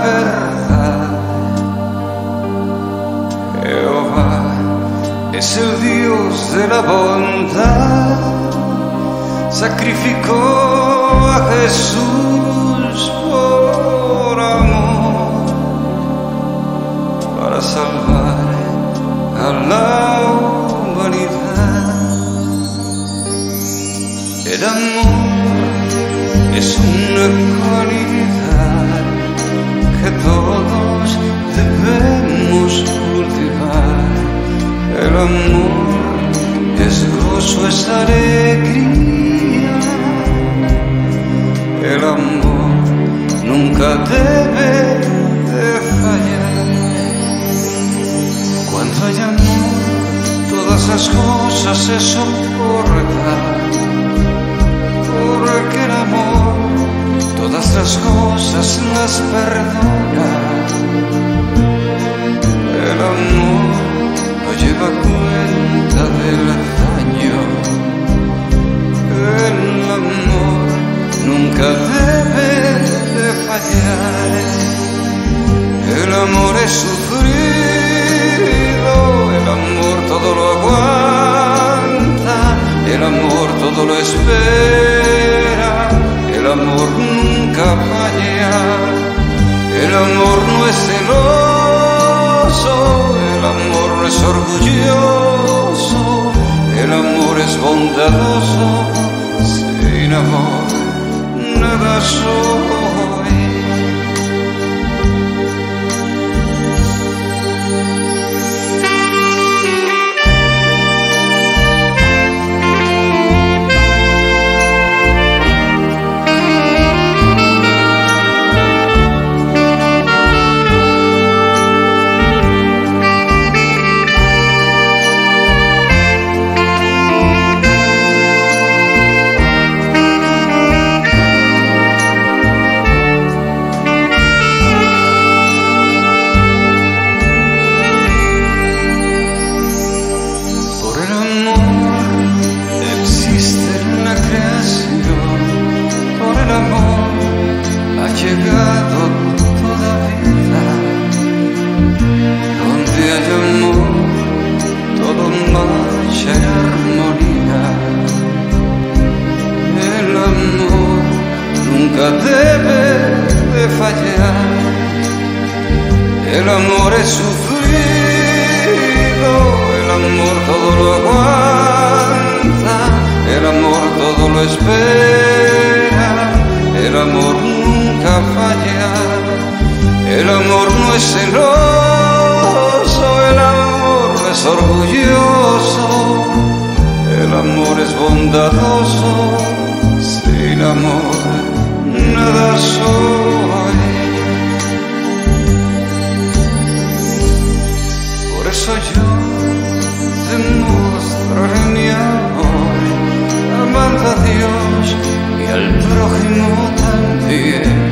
verdad. Jehová es el Dios de la bondad, sacrificó a Jesús por amor, para salvar a la humanidad. El amor es una cualidad que todos debemos cultivar. El amor es gozo, es alegría. El amor nunca debe de fallar. Cuando hay amor, todas las cosas se soportan, porque el amor todas las cosas las perdona. El amor no lleva cuenta del daño. El amor nunca debe de fallar. El amor es sufrido, el amor todo lo aguanta, el amor todo lo espera, el amor nunca falla. El amor no es celoso, el amor no es orgulloso, el amor es bondadoso. Sin amor nada soy. Llegado toda vida, donde hay amor, todo marcha en armonía. El amor nunca debe de fallar. El amor es sufrido, el amor todo lo aguanta, el amor todo lo espera, el amor nunca falla. El amor no es celoso, el amor no es orgulloso, el amor es bondadoso. Sin amor nada soy. Por eso yo demostraré mi amor, amando a Dios y al prójimo también.